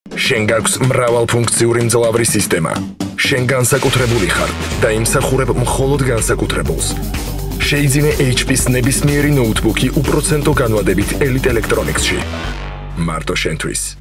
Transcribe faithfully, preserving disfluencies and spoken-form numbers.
შენ გაქვს მრავალფუნქციური მძლავრი სისტემა. შენ განსაკუთრებული ხარ და იმსახურებ მხოლოდ განსაკუთრებულს. შეიძინე ეიჩ პის ნებისმიერი ნოუთბუქი უპროცენტო განვადებით Elite Electronics-ში. მარტო შენთვის.